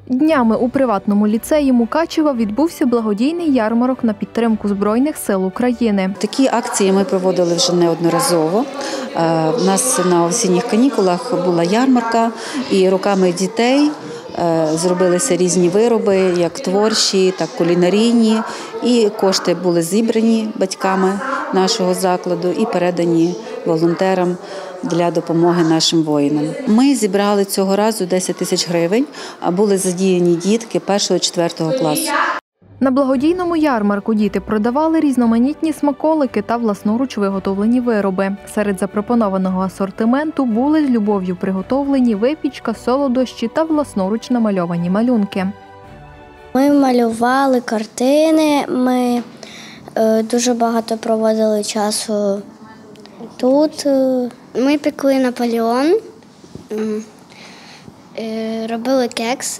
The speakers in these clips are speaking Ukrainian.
Днями у приватному ліцеї Мукачева відбувся благодійний ярмарок на підтримку Збройних сил України. Такі акції ми проводили вже неодноразово. У нас на осінніх канікулах була ярмарка, і руками дітей зробилися різні вироби, як творчі, так і кулінарійні. І кошти були зібрані батьками нашого закладу і передані волонтерам для допомоги нашим воїнам. Ми зібрали цього разу 10 тисяч гривень, а були задіяні дітки 1-4 класу. На благодійному ярмарку діти продавали різноманітні смаколики та власноруч виготовлені вироби. Серед запропонованого асортименту були з любов'ю приготовлені випічка, солодощі та власноруч намальовані малюнки. Ми малювали картини, ми дуже багато проводили часу тут. Ми пекли Наполеон, робили кекси,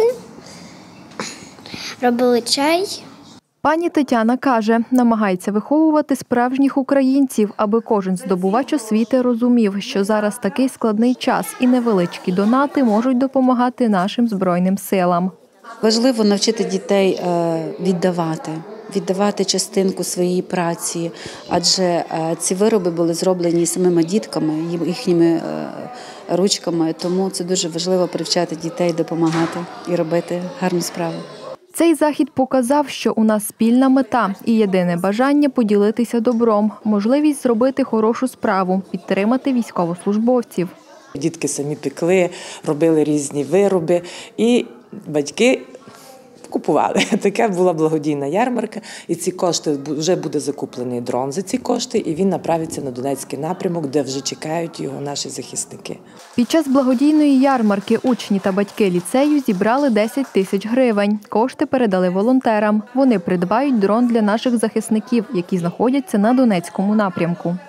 робили чай. Пані Тетяна каже, намагається виховувати справжніх українців, аби кожен здобувач освіти розумів, що зараз такий складний час і невеличкі донати можуть допомагати нашим Збройним силам. Важливо навчити дітей віддавати частинку своєї праці, адже ці вироби були зроблені самими дітками, їхніми ручками, тому це дуже важливо привчати дітей допомагати і робити гарну справу. Цей захід показав, що у нас спільна мета і єдине бажання поділитися добром, можливість зробити хорошу справу, підтримати військовослужбовців. Дітки самі пекли, робили різні вироби і батьки купували. Така була благодійна ярмарка, і ці кошти, вже буде закуплений дрон за ці кошти, і він направиться на Донецький напрямок, де вже чекають його наші захисники. Під час благодійної ярмарки учні та батьки ліцею зібрали 10 тисяч гривень. Кошти передали волонтерам. Вони придбають дрон для наших захисників, які знаходяться на Донецькому напрямку.